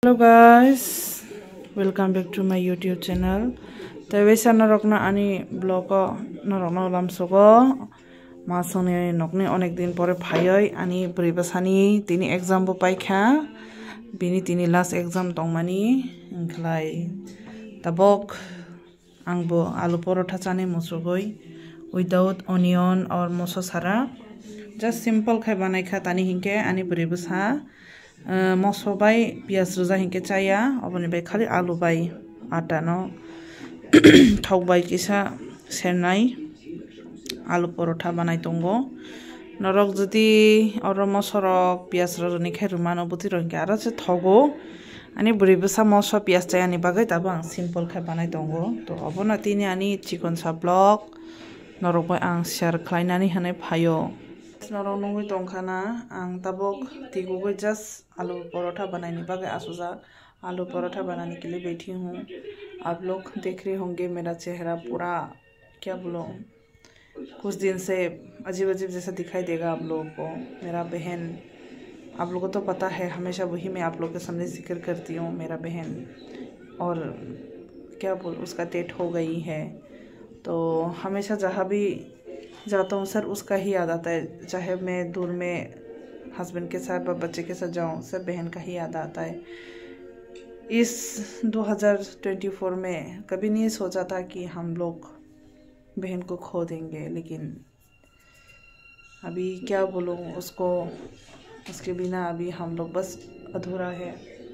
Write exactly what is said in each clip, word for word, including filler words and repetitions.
Hello guys, welcome back to my YouTube channel. Tawisa narokna ani blog narokna lamsogo masone nokni onek din pore phayoi ani bribasani tini exam bo paikha bini tini last exam tongmani inglai tabok angbo alu porotha chane musugoi without onion or moso sara just simple khai banai kha tani hinke ani bribasa moso bai pias roja hinke chaya oboni bai khali alu bai ata no thok bai kisa sernai alu porotha banai tongo norok jodi oro mosorok pias rojoni khai rumano buti rongke aro se thogo ani bribasa moso pias chaya ni bagai tabo ang simple khai banai tongo to obona tini ani chikon sa blog norok bai ang share khlainani hanai phayo norok nungui tongkhana ang tabok tigugoi just आलू परोठा बनाने बागे आसुजा आलू परोठा बनाने के लिए बैठी हूँ। आप लोग देख रहे होंगे मेरा चेहरा पूरा क्या बोलो कुछ दिन से अजीब अजीब जैसा दिखाई देगा आप लोगों को। मेरा बहन आप लोगों को तो पता है, हमेशा वही मैं आप लोग के सामने जिक्र करती हूँ। मेरा बहन और क्या बोल उसका डेथ हो गई है, तो हमेशा जहाँ भी जाता हूँ सर उसका ही याद आता है। चाहे मैं दूर में हस्बैंड के साथ व बच्चे के साथ जाऊँ, सब बहन का ही याद आता है। इस दो हज़ार चौबीस में कभी नहीं सोचा था कि हम लोग बहन को खो देंगे, लेकिन अभी क्या बोलूँ उसको, उसके बिना अभी हम लोग बस अधूरा है।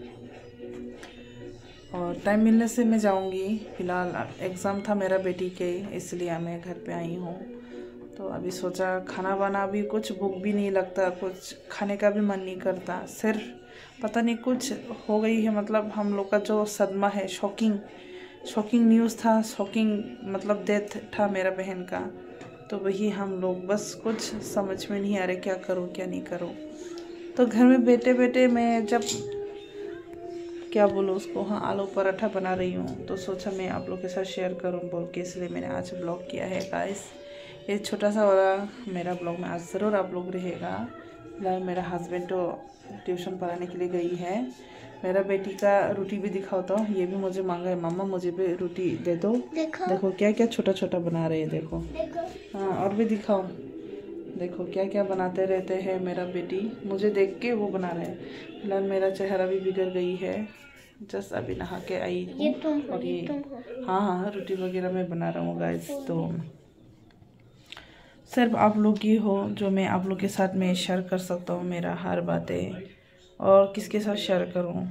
और टाइम मिलने से मैं जाऊँगी। फ़िलहाल एग्ज़ाम था मेरा बेटी के, इसलिए मैं घर पे आई हूँ। तो अभी सोचा खाना बना भी कुछ भूख भी नहीं लगता, कुछ खाने का भी मन नहीं करता। सिर्फ पता नहीं कुछ हो गई है, मतलब हम लोग का जो सदमा है, शॉकिंग शॉकिंग न्यूज़ था, शॉकिंग मतलब डेथ था मेरा बहन का। तो वही हम लोग बस कुछ समझ में नहीं आ रहा क्या करूं क्या नहीं करूं। तो घर में बैठे बैठे मैं जब क्या बोलूँ उसको, हाँ आलू पराठा बना रही हूँ, तो सोचा मैं आप लोग के साथ शेयर करूँ बोल के, इसलिए मैंने आज ब्लॉग किया है गाइस। ये छोटा सा वाला मेरा ब्लॉग में आज ज़रूर आप लोग रहेगा। फिलहाल मेरा हस्बैंड तो ट्यूशन पढ़ाने के लिए गई है। मेरा बेटी का रोटी भी दिखाओ, तो ये भी मुझे मांगा है, मम्मा मुझे भी रोटी दे दो। देखो, देखो क्या क्या छोटा छोटा बना रहे हैं, देखो, देखो। हाँ और भी दिखाओ, देखो क्या क्या बनाते रहते हैं मेरा बेटी, मुझे देख के वो बना रहे हैं। फिलहाल मेरा चेहरा भी बिगड़ गई है, जस्ट अभी नहा के आई हूँ। और ये हाँ हाँ रोटी वगैरह मैं बना रहा हूँ गाइस। तो सिर्फ आप लोग ही हो जो मैं आप लोग के साथ में शेयर कर सकता हूँ मेरा हर बातें, और किसके साथ शेयर करूँ।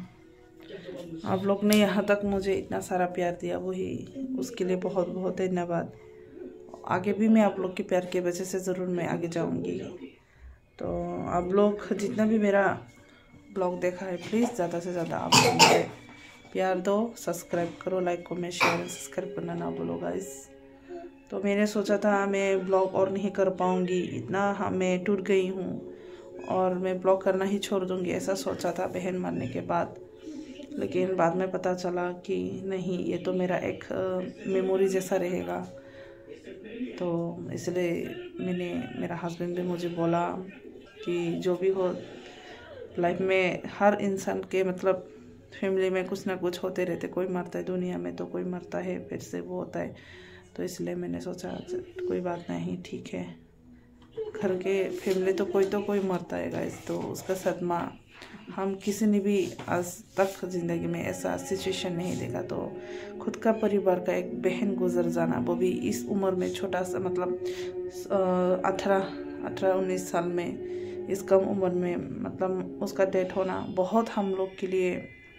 आप लोग ने यहाँ तक मुझे इतना सारा प्यार दिया, वही उसके लिए बहुत बहुत धन्यवाद। आगे भी मैं आप लोग के प्यार के वजह से ज़रूर मैं आगे जाऊँगी। तो आप लोग जितना भी मेरा ब्लॉग देखा है, प्लीज़ ज़्यादा से ज़्यादा आप लोग मुझे प्यार दो, सब्सक्राइब करो, लाइक कमेंट शेयर सब्सक्राइब करना ना भूलो गाइस। तो मैंने सोचा था मैं ब्लॉग और नहीं कर पाऊँगी, इतना हाँ मैं टूट गई हूँ और मैं ब्लॉग करना ही छोड़ दूँगी, ऐसा सोचा था बहन मरने के बाद। लेकिन बाद में पता चला कि नहीं, ये तो मेरा एक मेमोरी जैसा रहेगा। तो इसलिए मैंने, मेरा हस्बैंड भी मुझे बोला कि जो भी हो लाइफ में, हर इंसान के मतलब फैमिली में कुछ ना कुछ होते रहते, कोई मरता है दुनिया में तो कोई मरता है, फिर से वो होता है। तो इसलिए मैंने सोचा कोई बात नहीं, ठीक है, घर के फैमिली तो कोई तो कोई मरता है गाइस। तो उसका सदमा हम किसी ने भी आज तक ज़िंदगी में ऐसा सिचुएशन नहीं देखा। तो खुद का परिवार का एक बहन गुजर जाना, वो भी इस उम्र में, छोटा सा मतलब अठारह अठारह उन्नीस साल में, इस कम उम्र में मतलब उसका डेथ होना बहुत हम लोग के लिए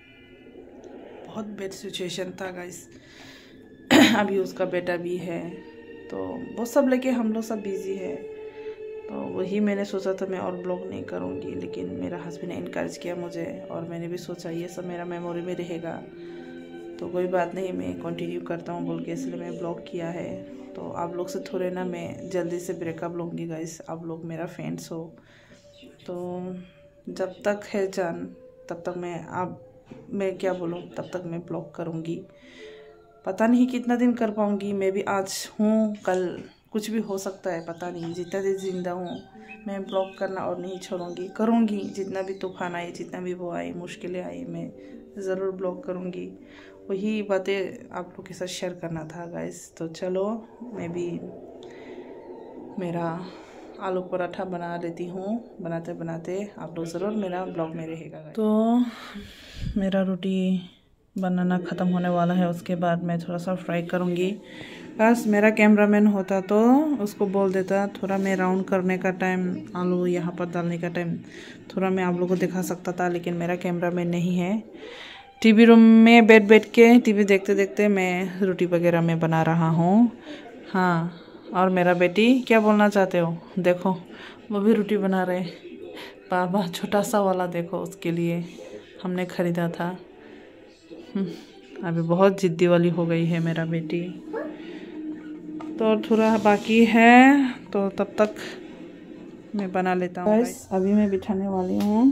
बहुत बैड सिचुएशन था गाइस। अभी उसका बेटा भी है, तो वो सब लेके हम लोग सब बिज़ी है। तो वही मैंने सोचा था मैं और ब्लॉग नहीं करूँगी, लेकिन मेरा हस्बैंड ने इनकरेज किया मुझे, और मैंने भी सोचा ये सब मेरा मेमोरी में रहेगा, तो कोई बात नहीं मैं कंटिन्यू करता हूँ बोल के, इसलिए मैं ब्लॉग किया है। तो आप लोग से थोड़े ना मैं जल्दी से ब्रेकअप लूँगी गाइस, आप लोग मेरा फ्रेंड्स हो, तो जब तक है जान तब तक मैं, आप मैं क्या बोलूँ, तब तक मैं ब्लॉग करूँगी। पता नहीं कितना दिन कर पाऊँगी, मैं भी आज हूँ कल कुछ भी हो सकता है, पता नहीं। जितना देर जिंदा हूँ मैं ब्लॉग करना और नहीं छोड़ूंगी, करूँगी। जितना भी तूफान आए, जितना भी वो आए, मुश्किलें आई, मैं ज़रूर ब्लॉग करूँगी। वही बातें आप लोग के साथ शेयर करना था गाइस। तो चलो मैं भी मेरा आलू पराठा बना लेती हूँ। बनाते बनाते आप लोग ज़रूर मेरा ब्लॉग में रहेगा। तो मेरा रोटी बनाना ख़त्म होने वाला है। उसके बाद मैं थोड़ा सा फ्राई करूँगी। बस मेरा कैमरामैन होता तो उसको बोल देता, थोड़ा मैं राउंड करने का टाइम, आलू यहाँ पर डालने का टाइम थोड़ा मैं आप लोगों को दिखा सकता था, लेकिन मेरा कैमरामैन नहीं है। टीवी रूम में बैठ बैठ के टीवी देखते देखते मैं रोटी वगैरह में बना रहा हूँ। हाँ, और मेरा बेटी क्या बोलना चाहते हो? देखो वो भी रोटी बना रहे। बाबा छोटा सा वाला देखो, उसके लिए हमने ख़रीदा था। अभी बहुत ज़िद्दी वाली हो गई है मेरा बेटी। तो थोड़ा बाकी है, तो तब तक मैं बना लेता हूँ। अभी मैं बिठाने वाली हूँ।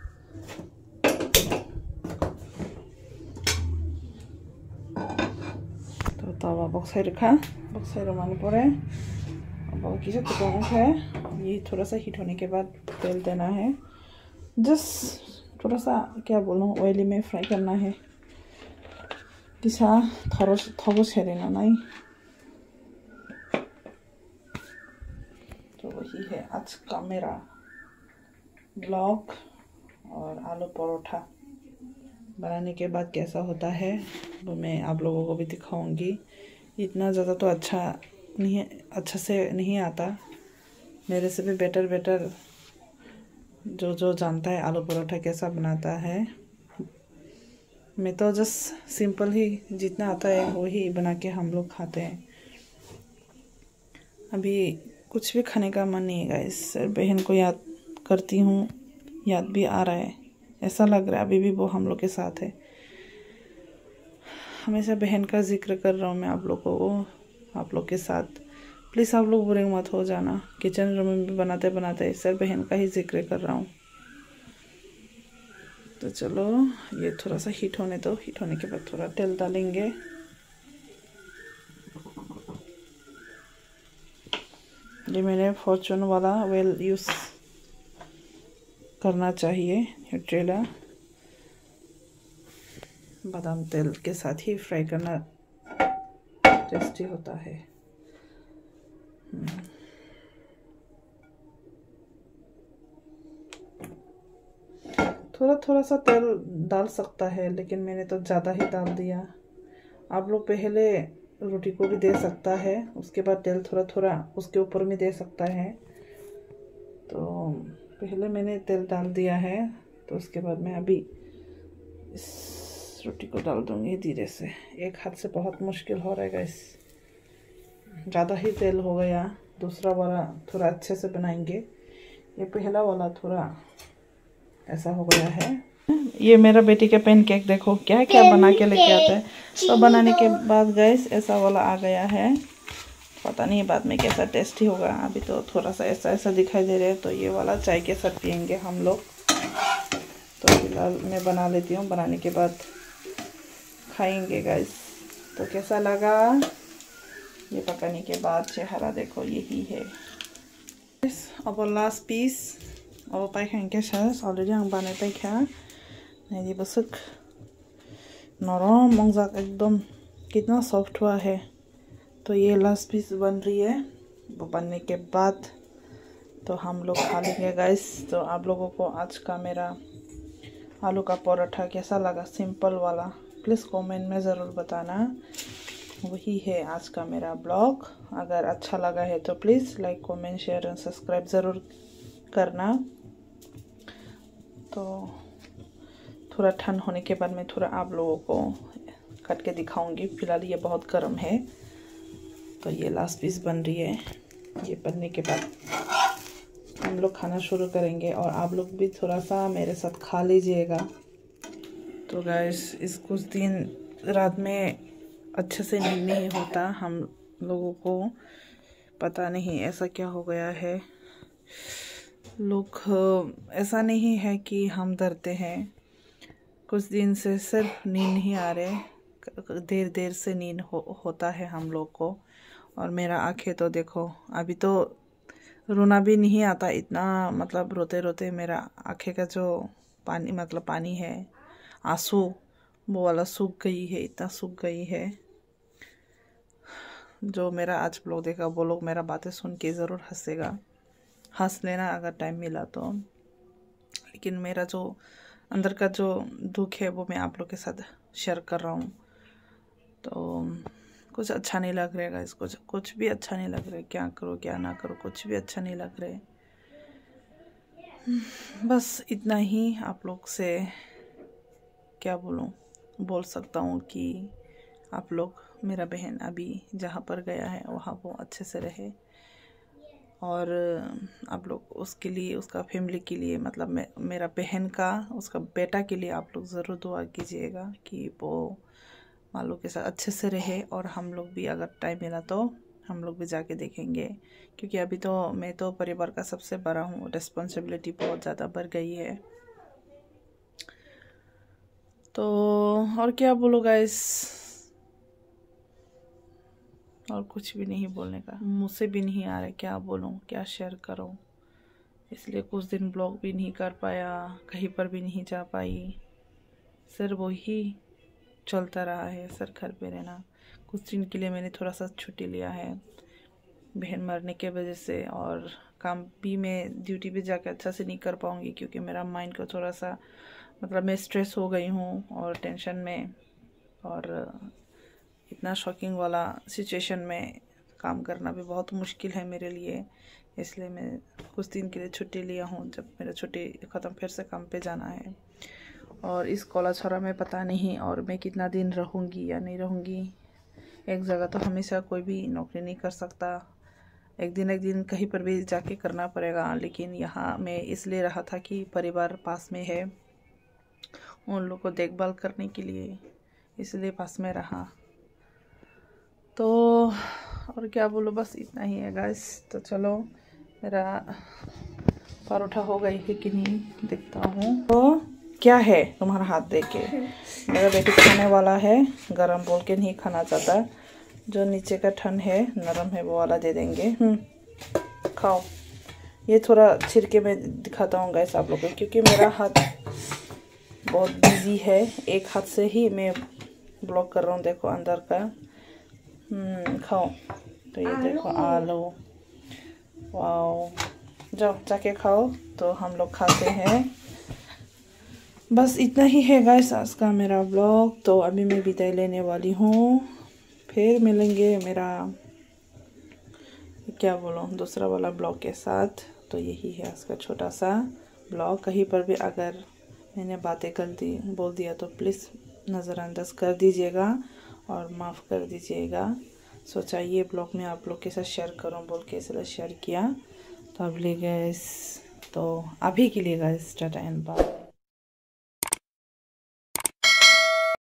तो तवा बक्साई रखा, बक्साई रमाने पड़े। बाकी से कुछ है, ये थोड़ा सा हीट होने के बाद तेल देना है। जस्ट थोड़ा सा क्या बोलूँ, ऑयली में फ्राई करना है। किसा थरो थगो छेड़ना नहीं। तो वही है आज का मेरा ब्लॉग। और आलू परोठा बनाने के बाद कैसा होता है वो मैं आप लोगों को भी दिखाऊंगी। इतना ज़्यादा तो अच्छा नहीं, अच्छा से नहीं आता। मेरे से भी बेटर बेटर जो जो जानता है आलू परोठा कैसा बनाता है। मैं तो जस्ट सिंपल ही जितना आता है वही बना के हम लोग खाते हैं। अभी कुछ भी खाने का मन नहीं है गाइस। बहन को याद करती हूँ, याद भी आ रहा है, ऐसा लग रहा है अभी भी वो हम लोग के साथ है। हमेशा बहन का जिक्र कर रहा हूँ मैं आप लोगों को, आप लोग के साथ। प्लीज़ आप लोग बुरे मत हो जाना। किचन रूम में भी बनाते बनाते सर बहन का ही जिक्र कर रहा हूँ। तो चलो ये थोड़ा सा हीट होने दो। हीट होने के बाद थोड़ा तेल डालेंगे। ये मैंने फॉर्चून वाला ऑयल यूज़ करना चाहिए, न्यूट्रेला। बादाम तेल के साथ ही फ्राई करना टेस्टी होता है। थोड़ा थोड़ा सा तेल डाल सकता है, लेकिन मैंने तो ज़्यादा ही डाल दिया। आप लोग पहले रोटी को भी दे सकता है, उसके बाद तेल थोड़ा थोड़ा उसके ऊपर में दे सकता है। तो पहले मैंने तेल डाल दिया है, तो उसके बाद मैं अभी इस रोटी को डाल दूँगी धीरे से। एक हाथ से बहुत मुश्किल हो रहेगा। इस ज़्यादा ही तेल हो गया। दूसरा वाला थोड़ा अच्छे से बनाएंगे। ये पहला वाला थोड़ा ऐसा हो गया है। ये मेरा बेटी के पेन केक देखो क्या क्या बना के लेके आता है। तो बनाने के बाद गैस ऐसा वाला आ गया है। पता नहीं बाद में कैसा टेस्टी होगा। अभी तो थोड़ा सा ऐसा ऐसा दिखाई दे रहा है। तो ये वाला चाय के साथ पियेंगे हम लोग। तो फिलहाल मैं बना लेती हूँ, बनाने के बाद खाएंगे गैस। तो कैसा लगा ये पकाने के बाद चेहरा देखो यही है। अब लास्ट पीस अब पाइखांगे सास अलरेडी आं बानाय पाइखा नहीं बसक नरम मंजाक एकदम कितना सॉफ्ट हुआ है। तो ये लास्ट पीस बन रही है। वो बनने के बाद तो हम लोग खा लेंगे गाइस। तो आप लोगों को आज का मेरा आलू का पराठा कैसा लगा, सिंपल वाला, प्लीज़ कमेंट में ज़रूर बताना। वही है आज का मेरा ब्लॉग। अगर अच्छा लगा है तो please like comment share and subscribe ज़रूर करना। तो थोड़ा ठंड होने के बाद मैं थोड़ा आप लोगों को काट के दिखाऊंगी। फिलहाल ये बहुत गर्म है। तो ये लास्ट पीस बन रही है। ये बनने के बाद हम लोग खाना शुरू करेंगे और आप लोग भी थोड़ा सा मेरे साथ खा लीजिएगा। तो गाइस इस कुछ दिन रात में अच्छे से नींद नहीं होता हम लोगों को, पता नहीं ऐसा क्या हो गया है। लोग ऐसा नहीं है कि हम डरते हैं, कुछ दिन से सिर्फ नींद नहीं आ रहे, देर देर से नींद हो, होता है हम लोग को। और मेरा आंखें तो देखो, अभी तो रोना भी नहीं आता इतना, मतलब रोते रोते मेरा आंखें का जो पानी मतलब पानी है, आंसू, वो वाला सूख गई है, इतना सूख गई है। जो मेरा आज ब्लॉग देखा वो लोग मेरा बातें सुन के ज़रूर हंसेगा, हंस लेना अगर टाइम मिला तो। लेकिन मेरा जो अंदर का जो दुख है वो मैं आप लोग के साथ शेयर कर रहा हूँ। तो कुछ अच्छा नहीं लग रहेगा, इसको कुछ भी अच्छा नहीं लग रहा है, क्या करो क्या ना करो कुछ भी अच्छा नहीं लग रहा है। बस इतना ही आप लोग से क्या बोलूँ, बोल सकता हूँ कि आप लोग, मेरा बहन अभी जहाँ पर गया है वहाँ वो अच्छे से रहे, और आप लोग उसके लिए, उसका फैमिली के लिए, मतलब मे, मेरा बहन का, उसका बेटा के लिए आप लोग ज़रूर दुआ कीजिएगा कि वो मालू के साथ अच्छे से रहे। और हम लोग भी अगर टाइम मिला तो हम लोग भी जाके देखेंगे, क्योंकि अभी तो मैं तो परिवार का सबसे बड़ा हूँ, रिस्पॉन्सिबिलिटी बहुत ज़्यादा बढ़ गई है। तो और क्या बोलो गाइस, और कुछ भी नहीं बोलने का, मुझसे भी नहीं आ रहा क्या बोलूँ, क्या शेयर करूँ। इसलिए कुछ दिन ब्लॉग भी नहीं कर पाया, कहीं पर भी नहीं जा पाई, सिर्फ वही चलता रहा है, सर घर पे रहना। कुछ दिन के लिए मैंने थोड़ा सा छुट्टी लिया है बहन मरने के वजह से, और काम भी मैं ड्यूटी पे जाकर अच्छा से नहीं कर पाऊँगी, क्योंकि मेरा माइंड को थोड़ा सा, मतलब मैं स्ट्रेस हो गई हूँ और टेंशन में, और इतना शॉकिंग वाला सिचुएशन में काम करना भी बहुत मुश्किल है मेरे लिए। इसलिए मैं कुछ दिन के लिए छुट्टी लिया हूँ, जब मेरा छुट्टी ख़त्म फिर से काम पे जाना है। और इस कॉलेज छोरा में पता नहीं और मैं कितना दिन रहूँगी या नहीं रहूँगी। एक जगह तो हमेशा कोई भी नौकरी नहीं कर सकता, एक दिन एक दिन कहीं पर भी जाके करना पड़ेगा। लेकिन यहाँ मैं इसलिए रहा था कि परिवार पास में है, उन लोग को देखभाल करने के लिए, इसलिए पास में रहा। तो और क्या बोलो, बस इतना ही है गाइस। तो चलो, मेरा परोठा हो गई है कि नहीं देखता हूँ। तो क्या है तुम्हारा हाथ देख के, मेरा बेटी खाने वाला है, गरम बोल के नहीं खाना चाहता, जो नीचे का ठंड है नरम है वो वाला दे देंगे। हम्म खाओ। ये थोड़ा छिड़के मैं दिखाता हूँ गाइस आप लोगों को, क्योंकि मेरा हाथ बहुत बिजी है, एक हाथ से ही मैं ब्लॉक कर रहा हूँ। देखो अंदर का, हम्म खाओ। तो ये देखो आलू, वाओ, जाओ जाके खाओ। तो हम लोग खाते हैं। बस इतना ही है गाइस आज का मेरा ब्लॉग। तो अभी मैं विदाई लेने वाली हूँ, फिर मिलेंगे मेरा क्या बोलूँ दूसरा वाला ब्लॉग के साथ। तो यही है आज का छोटा सा ब्लॉग। कहीं पर भी अगर मैंने बातें कर दी बोल दिया तो प्लीज़ नज़रअंदाज कर दीजिएगा और माफ़ कर दीजिएगा। सोचा ये ब्लॉग में आप लोग के साथ शेयर करूं बोल के इसलिए शेयर किया। तो अब ले गए, तो अभी के लिए गाइस टाटा एंड बाय।